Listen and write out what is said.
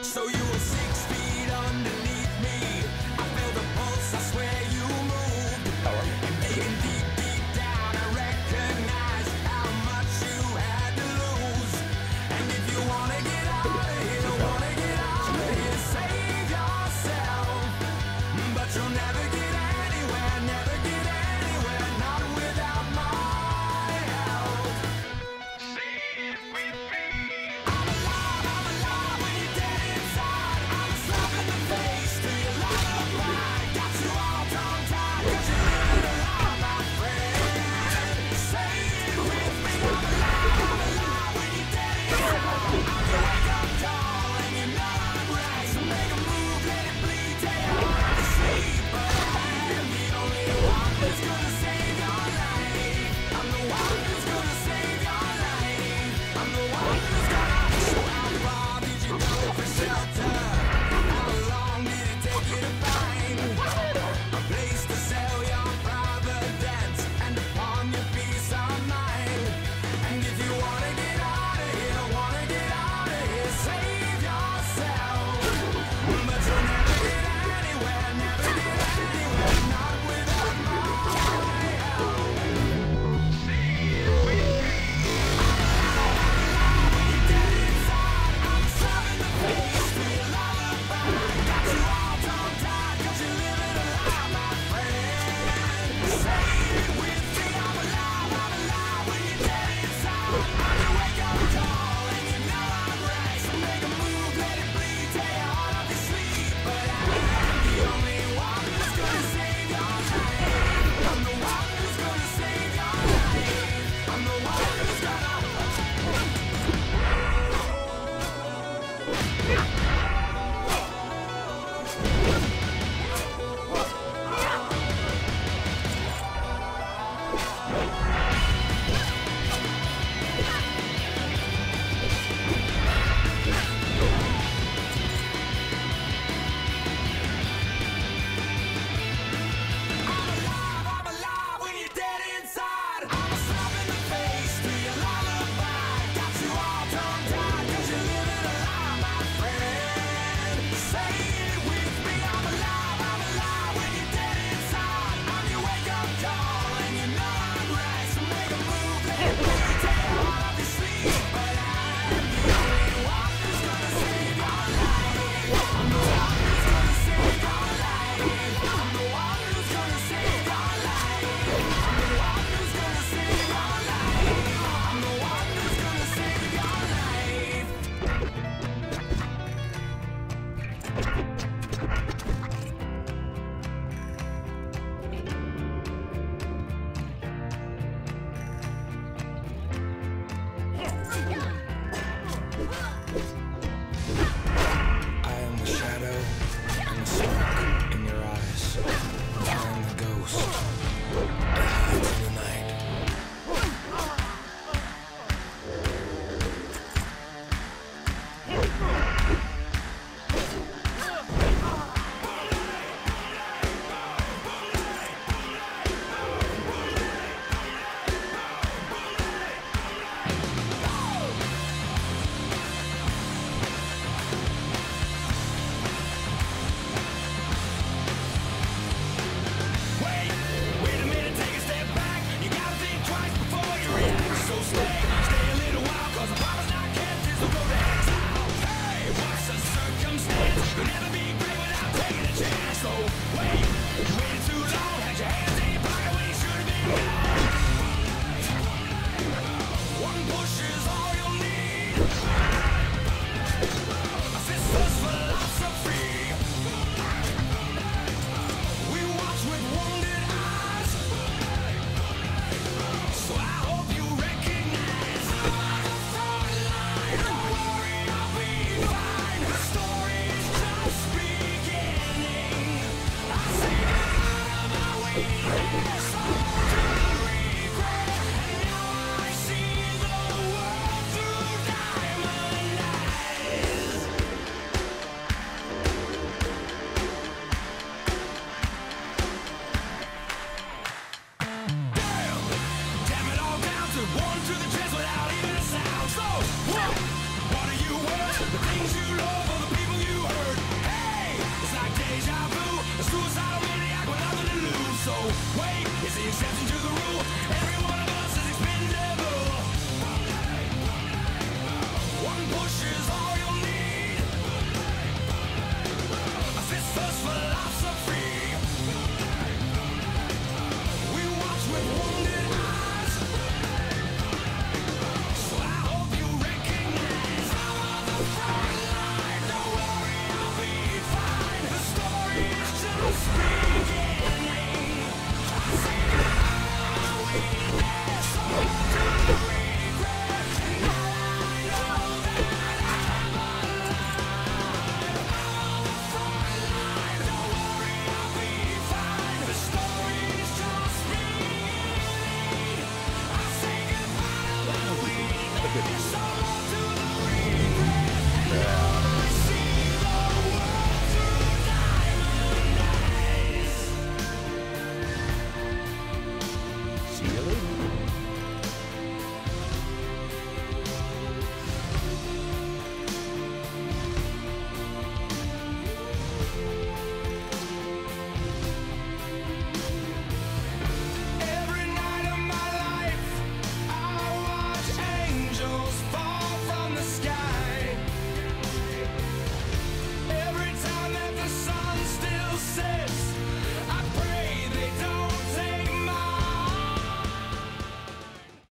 So you were 6 feet underneath me. I felt the pulse, I swear you moved. And digging deep, deep down, I recognized how much you had to lose. And if you wanna get out of here, save yourself. But you'll never get anywhere, not without my help. Say it with me. I'm alive when you're dead inside. I'm a slap in the face to your lullaby. Got you all tongue-tied 'cause you're living a lie, my friend. Say it with me. I'm alive when you're dead inside. I'm your wake-up call and you know I'm right. So make a move, let it bleed, take your heart to sleep. But I am the only one who's gonna save your life. I'm the one who's gonna save your life. I'm the one who's gonna. So how far did you go for shelter? How long did it take you to find a place to sell your private debts and to pawn your peace of mind? And if you wanna get out of here, save yourself. But you'll never get anywhere, not without my help. See it with me. When you're dead inside, I'm a slap in the face to your lullaby. Got you all tongue-tied 'cause you're living a lie, my friend. Say it with me. I'm alive when you're dead inside. I'm your wake-up call and you know I'm right. So make a move, let it bleed, take your heart off your sleeve. But I am the only one who's gonna save your life. I'm the one who's gonna save your life. I'm the one who's gonna. I'm alive when you're dead inside. I'm a slap in the face to your lullaby. Got you all tongue-tied 'cause you're living a lie, my friend. Say it with me. I'm alive when you're dead inside. I'm your wake-up call and you know I'm right. So make a move, let it bleed, take your heart off your sleeve. But I am the only one who's gonna save your life. I'm the one who's gonna save your life. I'm the one who's gonna save your life. I'm the one who's gonna save your life. I'm the one who's gonna save your life.